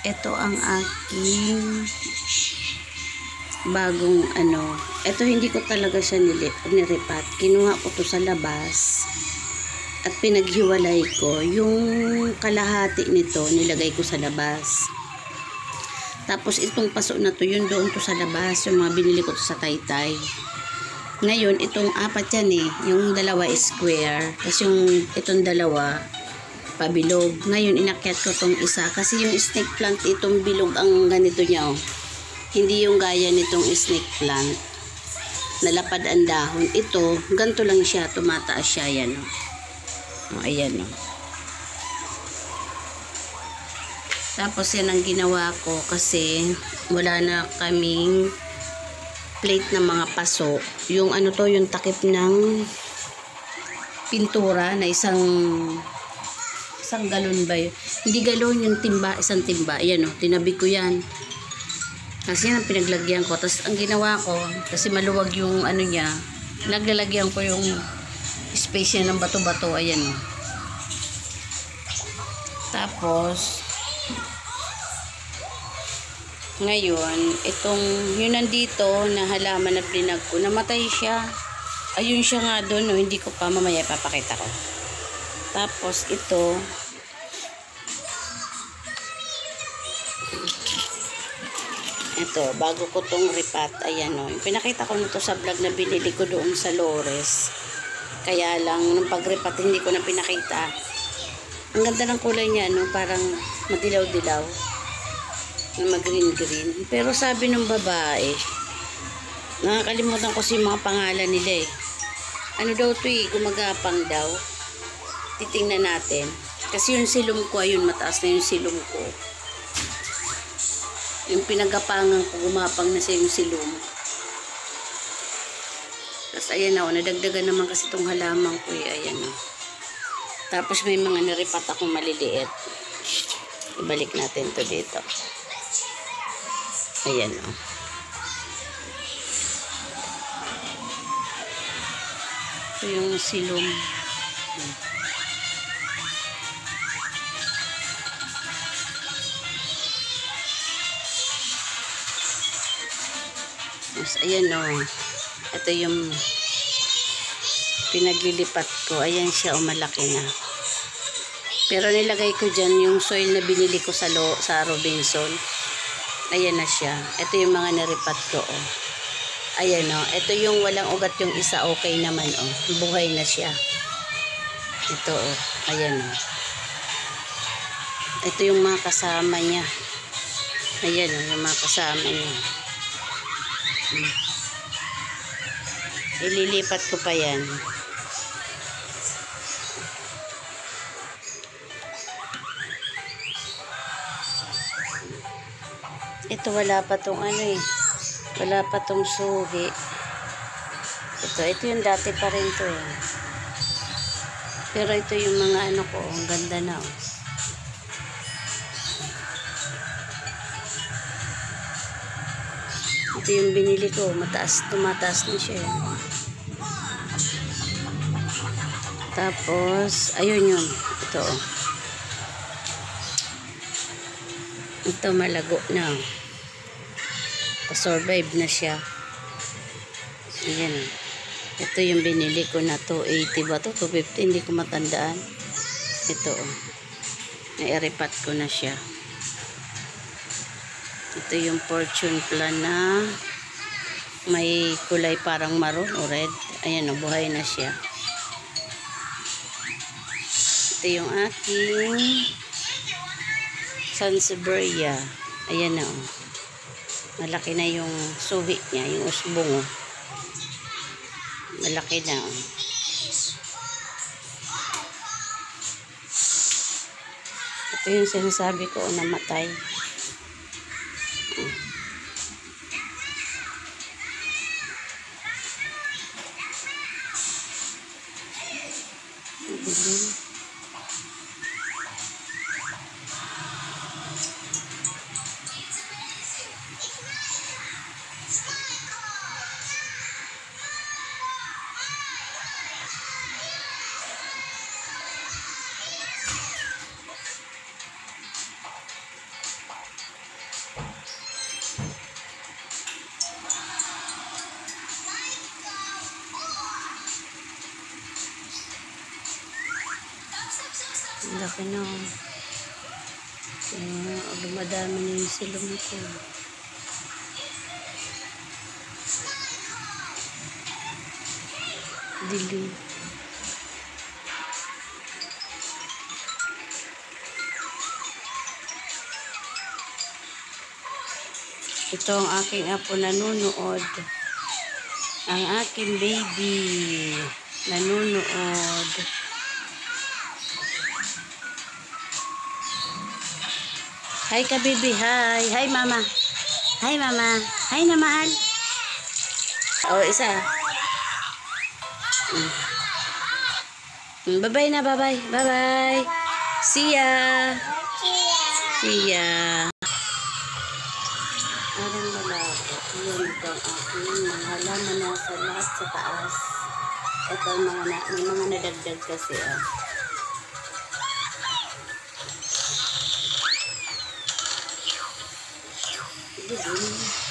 ito ang aking bagong ito hindi ko talaga siya niripat. Kinuha ko to sa labas at pinaghiwalay ko. Yung kalahati nito nilagay ko sa labas. Tapos itong paso na to, yun doon to sa labas. Yung mga binili ko to sa Taytay. Ngayon, itong apat yan eh. Yung dalawa is square. Tapos yung itong dalawa pabilog. Ngayon, inakyat ko tong isa. Kasi yung snake plant, itong bilog ang ganito niya oh. Hindi yung gaya nitong snake plant. Nalapad ang dahon. Ito, ganito lang siya. Tumataas siya. Yan oh. Oh, ayan oh. Tapos yan ang ginawa ko kasi wala na kaming plate ng mga paso. Yung yung takip ng pintura na isang galon ba yun? Hindi galon, yung timba, isang timba. Ayan o, tinabi ko yan. Kasi yan ang pinaglagyan ko. Tapos ang ginawa ko, kasi maluwag yung niya, naglalagyan ko yung space niya ng bato-bato. Ayan o. Tapos, ngayon, itong, yun nandito, na halaman na blinag ko, namatay siya. Ayun siya nga doon, no? Hindi ko pa, mamaya papakita ko. Tapos, ito, bago ko tong ripat, ayan o. Pinakita ko nito sa vlog na binili ko doon sa Lores. Kaya lang, nung pag-ripat, hindi ko na pinakita. Ang ganda ng kulay niya, no? Parang madilaw-dilaw. Na mag-green-green. Pero sabi ng babae, nakakalimutan ko si mga pangalan nila eh. Ano daw to eh, gumagapang daw. Titingnan natin. Kasi yung silom ko, ayun, mataas na yung silom ko. Yung pinagapangan ko, gumapang na siya yung silom. Tapos ayan o, nadagdagan naman kasi itong halaman ko eh, ayan o. Tapos may mga naripat akong maliliit. Ibalik natin to dito. Ayan o. Ito yung silom. Tapos ayan o. Ito yung pinaglilipat ko. Ayan siya o, malaki na. Pero nilagay ko dyan yung soil na binili ko sa Robinson. Ayan na siya. Ito yung mga naripat ko, oh. Ayan, oh. Ito yung walang ugat yung isa, okay naman, oh. Buhay na siya. Ito, oh. Ayan, oh. Ito yung mga kasama niya. Ayan, oh. Yung mga kasama niya. Ililipat ko pa yan. Ito wala pa tong wala pa tong suhi. Ito yung dati pa rin to eh. Pero ito yung mga ko, ang ganda na oh. Ito yung binili ko, tumataas na siya. Tapos, ayun yun. Ito oh. Ito malago na. Pa-survive na siya. Ayan. Ito yung binili ko na 280 ba to? 250, hindi ko matandaan. Ito oh. Nairipat ko na siya. Ito yung fortune plan na may kulay parang maroon o red. Ayan oh, buhay na siya. Ito yung aking Sansevieria. Ayan na oh. Malaki na yung suhi niya, yung usbong oh. Malaki na oh. Ito yung sinasabi ko namatay. Laki na. Dumadami na yung silong ko. Dilim. Ito ang aking apo nanonood. Ang aking baby nanonood. Hi ka baby, hi. Hi mama. Hi mama. Hi na mahal. Oh, isa. Bye-bye na, bye-bye. Bye-bye. See ya. See ya. Parang malabo. Yan ito ang aking mga halaman na sa lahat sa taas. Ito ang may mga nadagdag kasi. Dilim.